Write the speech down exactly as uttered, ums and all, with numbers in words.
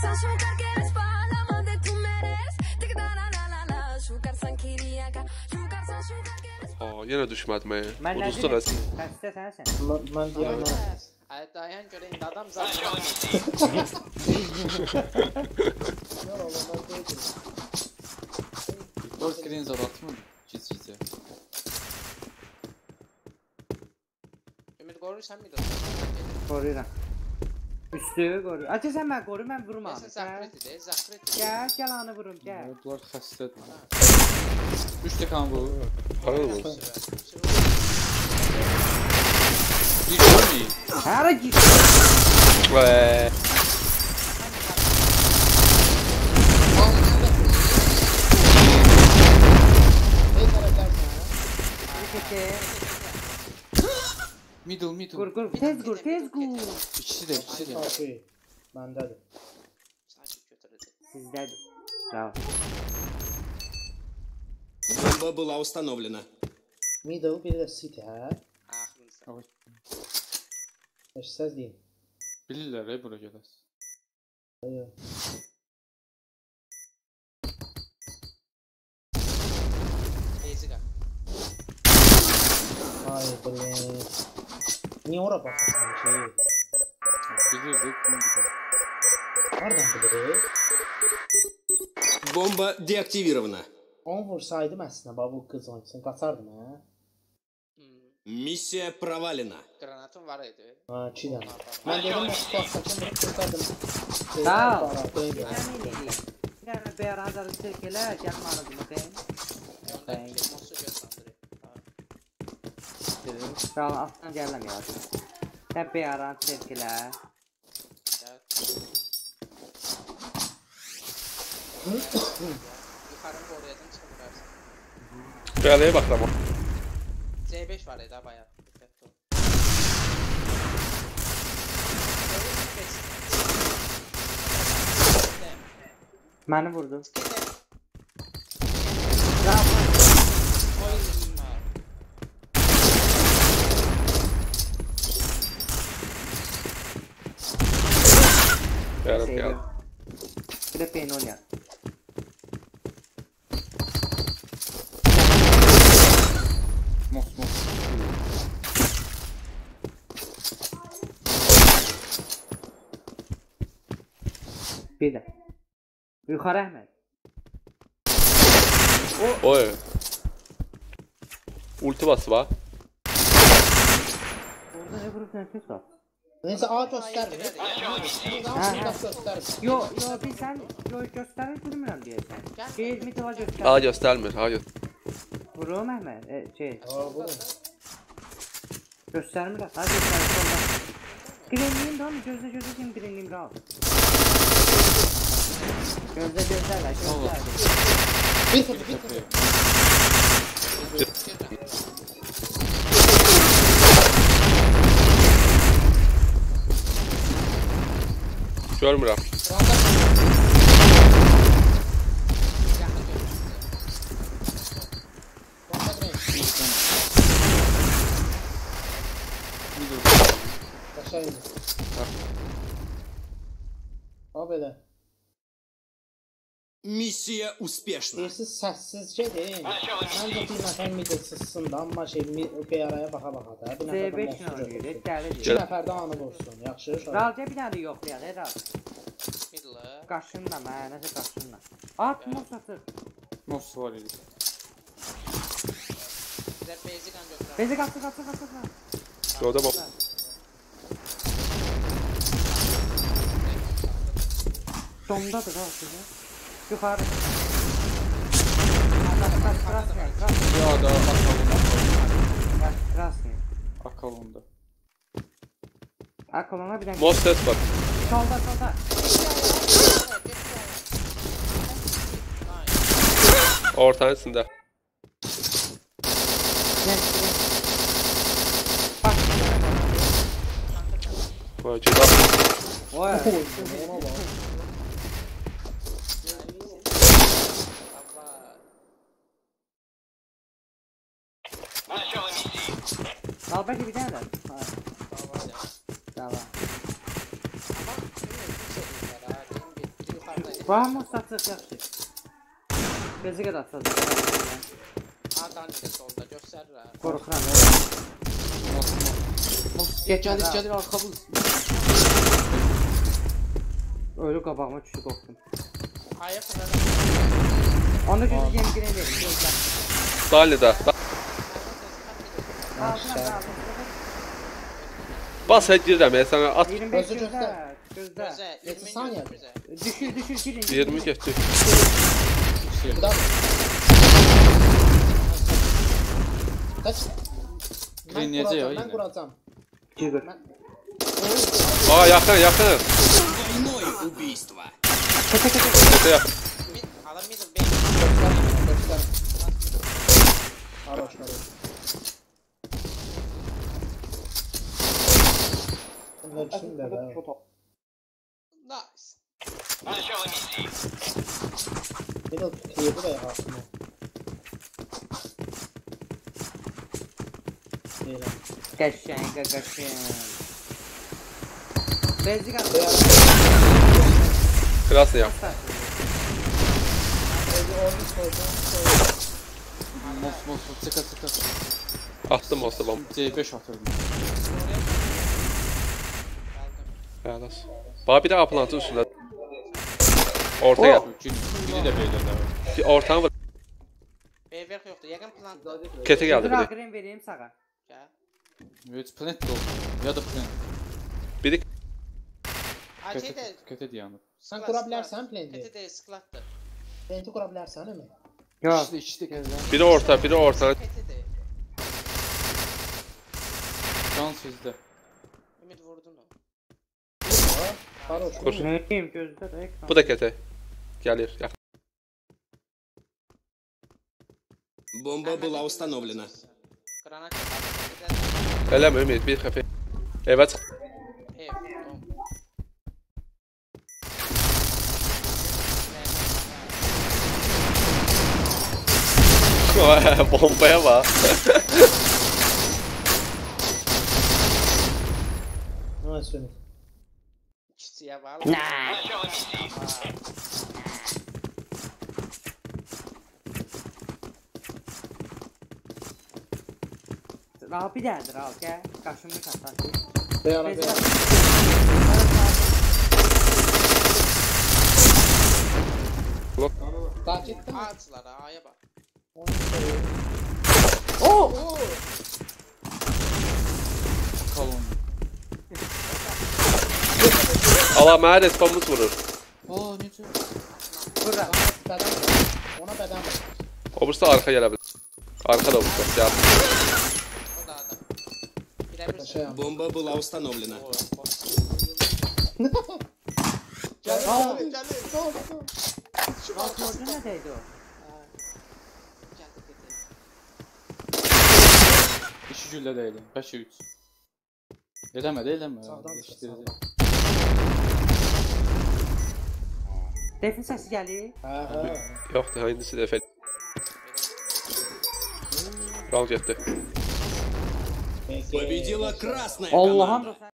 Aa, yenə düşmədim ey. Mən nə Uduzduq əsin. Xəstə sənsən. Mən deyəm. Ay dayan göreyim de adam zaten. Dört green zor atma. Çiz çiz. Ümit korursan mıydı? Qoruyuram. Üstü qoru. Acı sən mən qoru, mən vurmam. Neyse zakreti de zakreti. Gəl, gəl anı vurum, gəl. Bunlar xəstədir. üç dekan bu. Paralı mı? Bir görmeyin. Hara git. Vay. Middle middle. Qur, qur, tez qur, tez qur. İkisi de ikisi de. Okey. Məndədir. Saçı götürüldü. Sizdədir. Bravo. Бомба была установлена. Middle bir də city hə? Ahırlısı. Eşsəz deyin. Bilirlər ey bura gedəs. Beyzika. Ay blin. Niye ora baxırsan şey? Bilirdik bunu. Hardan biliriz? Бомба деактивирована. on vursaydım əslində bax bu qız oyunçusunu qaçardım hə? Миссия провалена. Granatın var idi. Ha, iki dənə. Mən dedim o spaçakını vurup qurtardım. Sağ ol. Bir dənə bəyər hazır çək elə, gəl mənə bakayım. Onda bir şey mosu göstəndiriyor. Sağ ol, altdan gələm ya. Sən bəyər çək elə. Yukarını koruyadan çıkıversin. Piyaleye bak ama. C beş var ya bayağı. Dikkatli ol. Məni vurdu. Piyale piyale. Bir də peyn oynar. Mos mos. Bir də. Yuxarı Əhməd. Oy. Ulti bası var. Orada ne vurup nefes var? Neyse A göstərmir. Ha, ha. Göstərmir. Yo, yo, bir sən yo, göstərir bilmirəm deyəsən. Şey, mitova göstər. A göstermiyor. A göster. Vurum Əhməd. E, şey, Aa bu. göstərmir. Ha, göstərir. Solda. Greenliyim de onu gözlə gözlə kim greenliyim rahat. Gözlə gözlə və gözlə. Bir kutu bir kutu. Görmürəm. Aşağı indi. Ha belə. Миссия успешна. Deyirsiz səssizcə deyin. Məncə bir nəfər middle sızsın da, amma şey bir araya baxa-baxa da. Bir C nəfər beş nə oynayır? Gəlir. İki nəfər də anı vursun. Yaxşı. Ralca bir dənə də yoxlayaq, e Ral. Middle. Qaşınla, mənə nəsə qaşınla. At, mos atır. Mos var idi. Bir de basic götür. Bezi qaçır, qaçır, qaçır. Şurada bak. Domdadır ha size. Yukarı. Krasnaya, krasnaya. Ya da akalında. Krasnaya. Akalında. Akolona bir dənə. Mos ses var. Solda, solda. Ortanın içinde. Gel, gel. Bak. Vay ceda. Vay. Al belki bir tane de. Tamam. Vamos satacaq yaxşı. Gözü qədər satacaq. A'dan de solda göstərirlər. Qorxuram. Gel gelir gelir arkamız. Ölü qabağıma düşdü qorxdum. A'ya fırladı. Onu gözü yem girən verin. Gözlər. Dali'de. Da Altına Bas hə girirəm ya sana at. iyirmi beş Gözü gözlə. göstər. Gözlə. Gözə, Yedi iyirmi saniye. gözə. Düşür düşür girin. iyirmi geçti. Bir daha. Kaç? Ben Deneyeceğiz ya kuracağım, ben yine. kuracağım. Gir. Ben... Aa yakın yakın. Двойное убийство. Kötü yak. Mid, adam middle base. Göster, göster. Haroş, haroş. Bunlar içinde be. Nice. Middle kıyırdı da ya aslında. İyi lan. Qəşəng, qəşəng. Bezik at. Krasny yak. Evde ordu koyacağım, koyacağım. Mos mos çıka çıka. Attım olsa bomba. C beş atırdım. Geldim. Yalas. Bana bir daha plantın üstünde. Ortaya. Biri, biri de beylerler. Bir ortaya vur. B verk yoktu. Yakın plantda. Kete geldi Dur biri. agren vereyim sağa. Gel. Evet planet de oldu. Ya da planet. Biri Ay şey de. Kete, kete diye anladım. Sen kurabilirsen plane'de. Kete de sıklattı. Plane'de kurabilirsen değil mi? Yok. İşte içtik. biri orta, biri orta. Kete de. Can sizde. Ümit vurdun o. Haroş. Kur. Ne diyeyim gözdə də ekran. Bu da kete. Gelir. Yak. Бомба была установлена. Granat Elem Ümit bir kafe. Evet. Ev. Bombaya bak. Nasıl Ümit? İkisiye bağlı. Nah. Rahat bir dərdir al, gəl. Qaşınmış atar. Beyara Bezik beyara. at. Takipte mi? Ağaçlara A'ya bak. Oo! Kalon. Allah mənə respamımız vurur. Aa necə? Bura. Beden var. Ona beden var. O bursa arka gelebilir. Arka da bursa. Gel. O da adam. Birebir Şey yap. Бомба была установлена. Gel Gel, abi. gel. Dur dur. Alt orada nə deydi o? Geldi dedi. İşi güllə deyil. beşe üç. Eləmə də eləmə. Sağdan Yetişdirdi. Defin səsi gəlir. Ha ha. Yoxdur, indisi də efekt. Round getdi. Победила красная Allah'ım. команда.